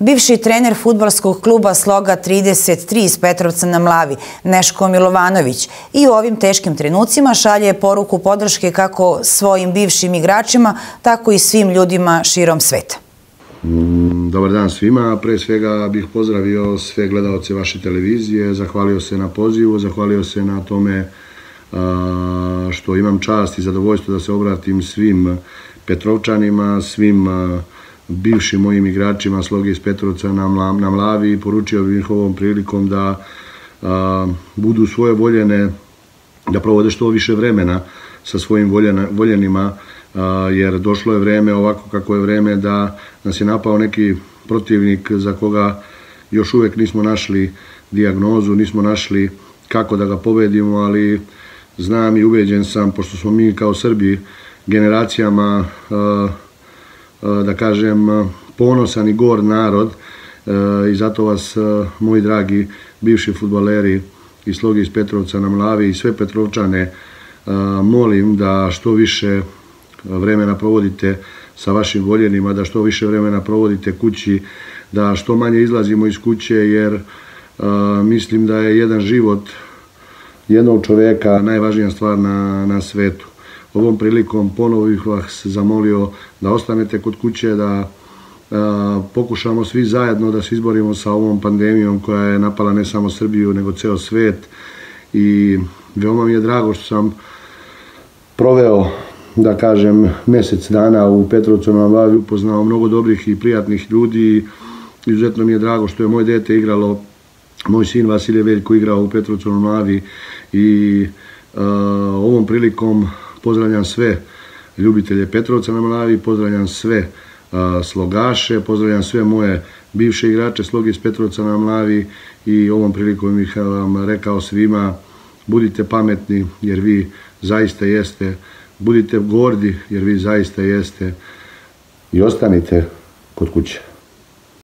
Bivši trener fudbalskog kluba Sloga 33 iz Petrovca na Mlavi, Neško Milovanović, i u ovim teškim trenucima šalje poruku podrške kako svojim bivšim igračima, tako i svim ljudima širom sveta. Dobar dan svima. Pre svega bih pozdravio sve gledaoce vaše televizije, zahvalio se na pozivu, zahvalio se na tome što imam čast i zadovoljstvo da se obratim svim Petrovčanima, svim bivšim mojim igračima Sloge iz Petrovca na Mlavi i poručio bih ih ovom prilikom da budu svoje voljene, da provode što više vremena sa svojim voljenima, jer došlo je vreme, ovako kako je vreme, da nas je napao neki protivnik za koga još uvek nismo našli dijagnozu, nismo našli kako da ga pobedimo, ali znam i ubeđen sam, pošto smo mi kao Srbi generacijama, da kažem, ponosan i gord narod, i zato vas, moji dragi bivši fudbaleri iz Sloge iz Petrovca na Mlavi i sve Petrovčane, molim da što više vremena provodite sa vašim voljenima, da što više vremena provodite kući, da što manje izlazimo iz kuće, jer mislim da je jedan život jednog čoveka najvažnija stvar na svetu. Ovom prilikom ponovo bih vas zamolio da ostanete kod kuće, da pokušamo svi zajedno da se izborimo sa ovom pandemijom koja je napala ne samo Srbiju, nego ceo svet. I veoma mi je drago što sam proveo, da kažem, mesec dana u Petrovcu na Mlavi, upoznao mnogo dobrih i prijatnih ljudi. Izuzetno mi je drago što je moje dete igralo, moj sin Vasilije Veljko igrao u Petrovcu na Mlavi, i ovom prilikom pozdravljam sve ljubitelje Petrovca na Mlavi, pozdravljam sve slogaše, pozdravljam sve moje bivše igrače Sloge iz Petrovca na Mlavi, i ovom prilikom bih vam rekao svima: budite pametni jer vi zaista jeste, budite gordi jer vi zaista jeste, i ostanite kod kuće.